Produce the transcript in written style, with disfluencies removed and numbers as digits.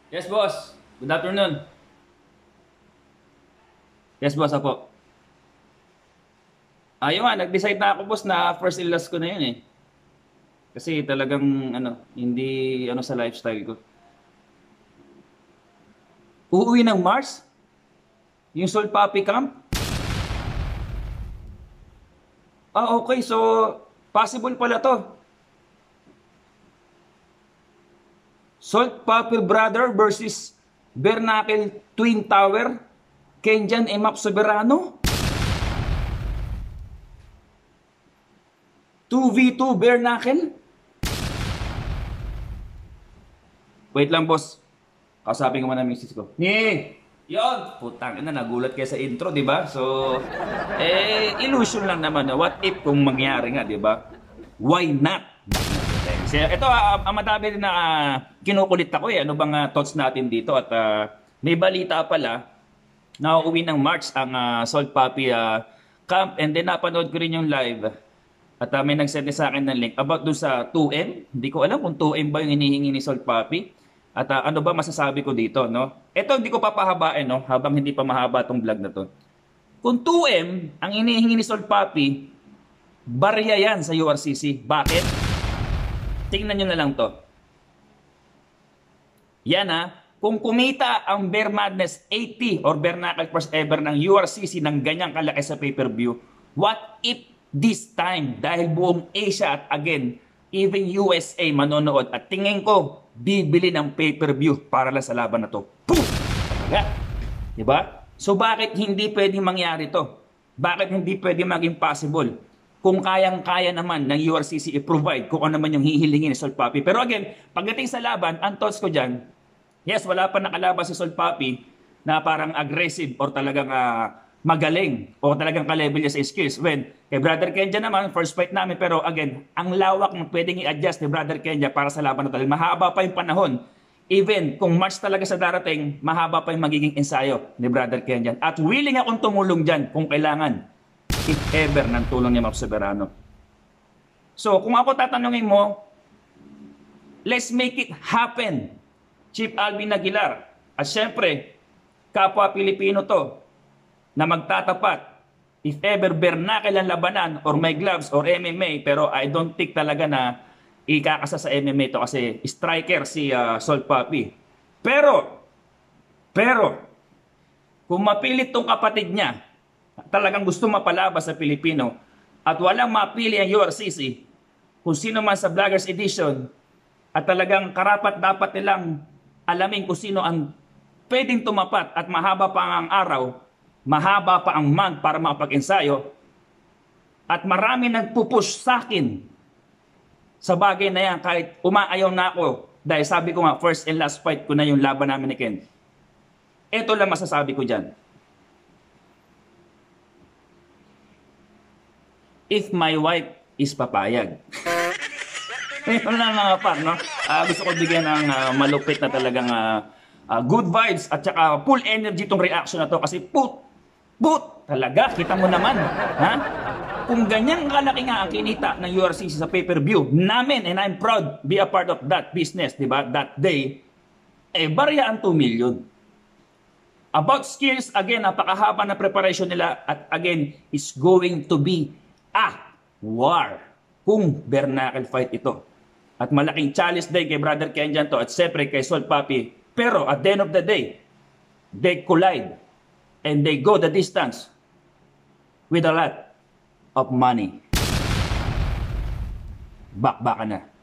Yes, boss. Good afternoon. Yes, boss, ako. Ayun nga, nag-decide na ako, boss, na first and last ko na yun eh. Kasi talagang, hindi, sa lifestyle ko. Uuwi ng Mars? Yung Soul Puppy Camp? Ah, okay. So, possible pala to. Salt Puppy Brother versus Bernacle Twin Tower? Kenjan Emap Soberano? 2v2 Bernacle? Wait lang, boss. Kausapin ko muna ang misis ko. Yon, putang ina, nagulat kayo sa intro, di ba? So, illusion lang naman. What if kung mangyari nga, di ba? Why not? So, ito, ang madami rin na kinukulit ako eh. Ano bang thoughts natin dito? At may balita pala na uuwi ng March ang Salt Puppy Camp. And then napanood ko rin yung live. At may nag-send sa akin ng link about doon sa 2M. Hindi ko alam kung 2M ba yung hinihingi ni Salt Puppy. At ano ba masasabi ko dito, no? Ito hindi ko papahabain, no? Habang hindi pa mahaba tong vlog na to. Kung 2M ang hinihingi ni Salt Puppy, barya yan sa URCC. Bakit? Tingnan nyo na lang to. Yan kung kumita ang Bear Madness 80 or Bernacle First Ever ng URCC ng ganyang kalaki sa pay-per-view, what if this time, dahil buong Asia at again, even USA manonood at tingin ko, bibili ng pay-per-view para lang sa laban na to. Boom! Talaga. Diba? So bakit hindi pwedeng mangyari to? Bakit hindi pwedeng maging possible? Kung kayang-kaya naman ng URCC i-provide kung ano naman yung hihilingin ni Salt Puppy. Pero again, pagdating sa laban, ang thoughts ko dyan, yes, wala pa nakalaban si Salt Puppy na parang aggressive or talagang magaling o talagang ka-level niya sa skills. When kay Brother Kenja naman, first fight namin, pero again, ang lawak ng pwedeng i-adjust ni Brother Kenja para sa laban na talaga. Mahaba pa yung panahon. Even kung March talaga sa darating, mahaba pa yung magiging ensayo ni Brother Kenja. At willing akong tumulong dyan kung kailangan, if ever, ng tulong ni Map Soberano. So, kung ako tatanungin mo, let's make it happen, Chief Alvin Aguilar. At syempre, kapwa Pilipino to, na magtatapat, if ever Bernacle ang labanan or may gloves or MMA, pero I don't think talaga na ikakasa sa MMA to kasi striker si Salt Puppy. Pero, kung mapilit tong kapatid niya, talagang gusto mapalabas sa Pilipino, at walang mapili ang URCC, kung sino man sa Vloggers Edition, at talagang karapat dapat nilang alamin kung sino ang pwedeng tumapat at mahaba pa ang araw, mahaba pa ang month para makapag-ensayo, at marami nagpupush sa akin sa bagay na yan kahit umaayaw na ako dahil sabi ko nga first and last fight ko na yung laban namin ni Ken. Ito lang masasabi ko dyan. If my wife is papayag. Ito lang mga par, no? Gusto ko bigyan ng malupit na talagang good vibes at saka full energy tong reaction na to kasi talaga, kita mo naman, ha? Kung ganyan kalaki nga ang kinita ng URCC sa pay-per-view namin, and I'm proud be a part of that business, di ba? That day, barya ang 2 million. About skills, again, napakahaba na preparation nila at again, is going to be a war kung Bernacle fight ito. At malaking challenge day kay Brother Kenjan to at siyempre kay Salt Puppy. Pero at the end of the day, they collide and they go the distance with a lot of money. Bakbakan na.